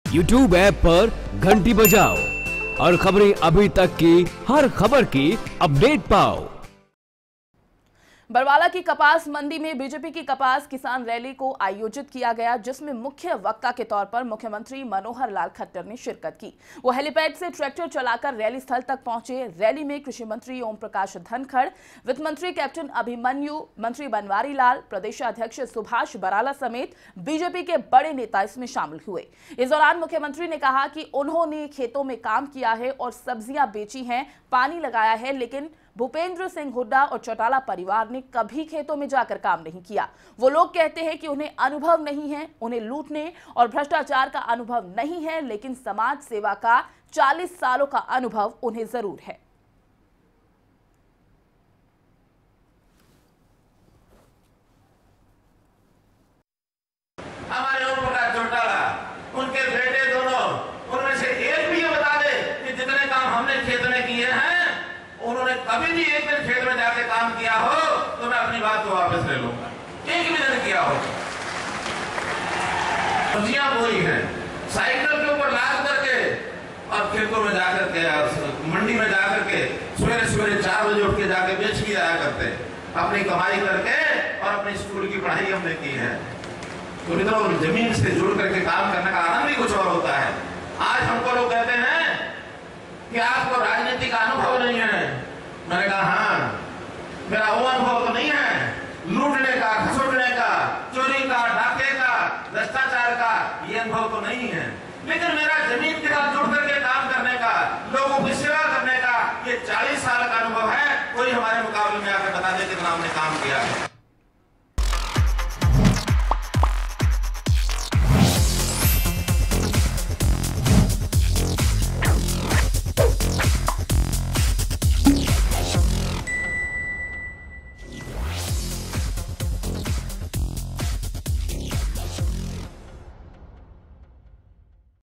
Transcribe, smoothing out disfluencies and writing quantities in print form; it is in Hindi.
YouTube ऐप पर घंटी बजाओ और खबरें अभी तक की हर खबर की अपडेट पाओ। बरवाला की कपास मंडी में बीजेपी की कपास किसान रैली को आयोजित किया गया, जिसमें मुख्य वक्ता के तौर पर मुख्यमंत्री मनोहर लाल खट्टर ने शिरकत की। वो हेलीपैड से ट्रैक्टर चलाकर रैली स्थल तक पहुंचे। रैली में कृषि मंत्री ओम प्रकाश धनखड़, वित्त मंत्री कैप्टन अभिमन्यु, मंत्री बनवारी लाल, प्रदेशाध्यक्ष सुभाष बराला समेत बीजेपी के बड़े नेता इसमें शामिल हुए। इस दौरान मुख्यमंत्री ने कहा कि उन्होंने खेतों में काम किया है और सब्जियां बेची हैं, पानी लगाया है, लेकिन भूपेंद्र सिंह हुड्डा और चौटाला परिवार ने कभी खेतों में जाकर काम नहीं किया। वो लोग कहते हैं कि उन्हें अनुभव नहीं है, उन्हें लूटने और भ्रष्टाचार का अनुभव नहीं है, लेकिन समाज सेवा का 40 सालों का अनुभव उन्हें जरूर है। हमारे ओम प्रकाश चौटाला, उनके बेटे दोनों, उनमें से एक भी ये बता दे कि जितने काम हमने खेत में किए हैं उन्होंने कभी भी एक दिन खेत में जाके काम किया हो तो मैं अपनी बात को वापस ले लूंगा। एक भी दिन किया हो। सब्जियां बोई हैं, साइकिल के ऊपर लाद करके और खेतों में जाकर के, मंडी में जाकर के सवेरे सवेरे 4 बजे उठ के जाके बेच के आया करते, अपनी कमाई करके और अपनी स्कूल की पढ़ाई हमने की है। तो मित्रों, जमीन से जुड़ करके काम करने का आनंद भी कुछ और होता है। आज हमको लोग कहते हैं कि आपको राजनीति का अनुभव नहीं है। मैंने कहा हाँ, मेरा वो अनुभव तो नहीं है लूटने का, खसोटने का, चोरी का, डाके का, भ्रष्टाचार का, ये अनुभव तो नहीं है, लेकिन मेरा जमीन के साथ जुड़ करके काम करने का, लोगों की सेवा करने का ये 40 साल का अनुभव है। कोई हमारे मुकाबले में आकर बता दे कितना हमने काम किया।